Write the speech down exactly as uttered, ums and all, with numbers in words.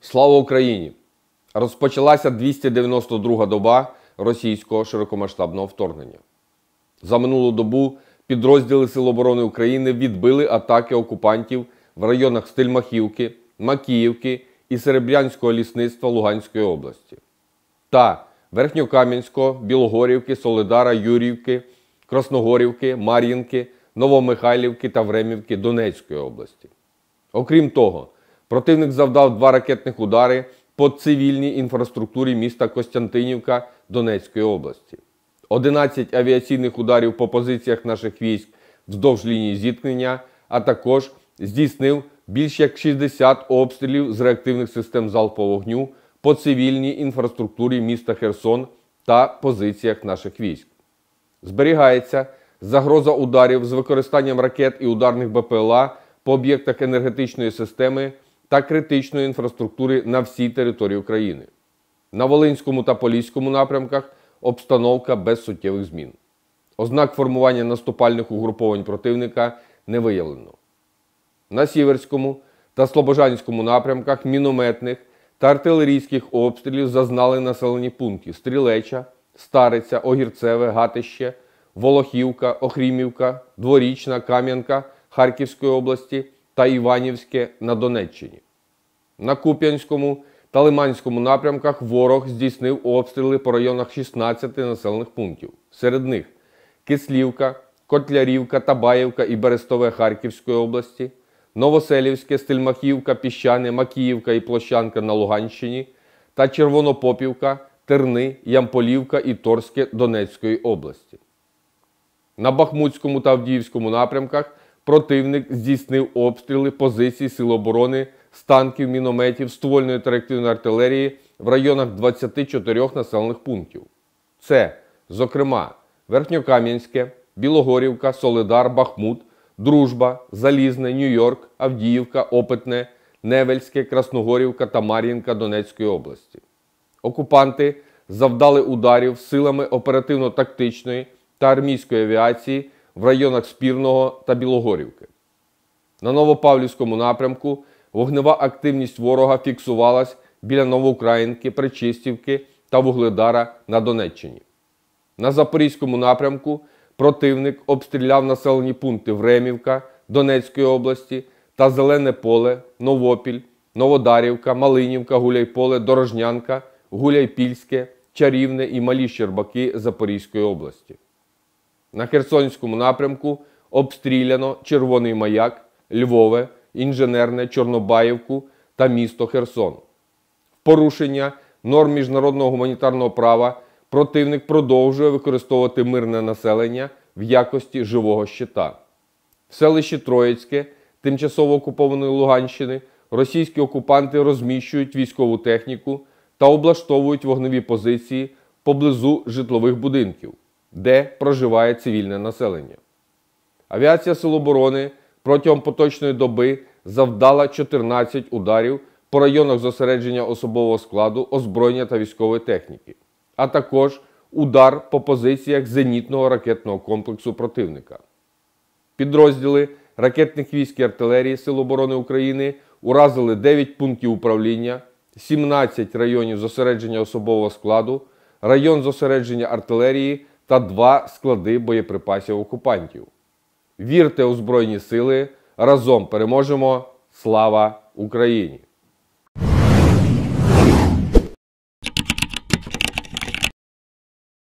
Слава Україні! Розпочалася двісті дев'яносто друга доба російського широкомасштабного вторгнення. За минулу добу підрозділи Сил оборони України відбили атаки окупантів в районах Стельмахівки, Макіївки і Серебрянського лісництва Луганської області та Верхньокам'янського, Білогорівки, Солидара, Юріївки, Красногорівки, Мар'їнки, Новомихайлівки та Времівки Донецької області. Окрім того, противник завдав два ракетних удари по цивільній інфраструктурі міста Костянтинівка Донецької області, одинадцять авіаційних ударів по позиціях наших військ вздовж лінії зіткнення, а також здійснив більш як шістдесят обстрілів з реактивних систем залпового вогню по цивільній інфраструктурі міста Херсон та позиціях наших військ. Зберігається загроза ударів з використанням ракет і ударних БПЛА по об'єктах енергетичної системи та критичної інфраструктури на всій території України. На Волинському та Поліському напрямках обстановка без суттєвих змін. Ознак формування наступальних угруповань противника не виявлено. На Сіверському та Слобожанському напрямках мінометних та артилерійських обстрілів зазнали населені пункти Стрілеча, Стариця, Огірцеве, Гатище, Волохівка, Охрімівка, Дворічна, Кам'янка Харківської області та Іванівське на Донеччині. На Куп'янському та Лиманському напрямках ворог здійснив обстріли по районах шістнадцяти населених пунктів. Серед них Кислівка, Котлярівка, Табаївка і Берестове Харківської області, Новоселівське, Стельмахівка, Піщане, Макіївка і Площанка на Луганщині та Червонопопівка, Терни, Ямполівка і Торське Донецької області. На Бахмутському та Авдіївському напрямках противник здійснив обстріли позицій Сил оборони з танків, мінометів, ствольної та реактивної артилерії в районах двадцяти чотирьох населених пунктів. Це, зокрема, Верхньокам'янське, Білогорівка, Солидар, Бахмут, Дружба, Залізне, Нью-Йорк, Авдіївка, Опитне, Невельське, Красногорівка та Мар'їнка Донецької області. Окупанти завдали ударів силами оперативно-тактичної та армійської авіації в районах Спірного та Білогорівки. На Новопавлівському напрямку вогнева активність ворога фіксувалась біля Новоукраїнки, Пречистівки та Вугледара на Донеччині. На Запорізькому напрямку противник обстріляв населені пункти Времівка Донецької області та Зелене Поле, Новопіль, Новодарівка, Малинівка, Гуляйполе, Дорожнянка, Гуляйпільське, Чарівне і Малі Щербаки Запорізької області. На Херсонському напрямку обстріляно Червоний Маяк, Львове, Інженерне, Чорнобаївку та місто Херсон. В порушення норм міжнародного гуманітарного права противник продовжує використовувати мирне населення в якості живого щита. В селищі Троїцьке, тимчасово окупованої Луганщини, російські окупанти розміщують військову техніку та облаштовують вогневі позиції поблизу житлових будинків, де проживає цивільне населення. Авіація Сил оборони протягом поточної доби завдала чотирнадцять ударів по районах зосередження особового складу, озброєння та військової техніки, а також удар по позиціях зенітного ракетного комплексу противника. Підрозділи ракетних військ і артилерії Сил оборони України уразили дев'ять пунктів управління, сімнадцять районів зосередження особового складу, район зосередження артилерії та два склади боєприпасів окупантів. Вірте у Збройні Сили! Разом переможемо! Слава Україні!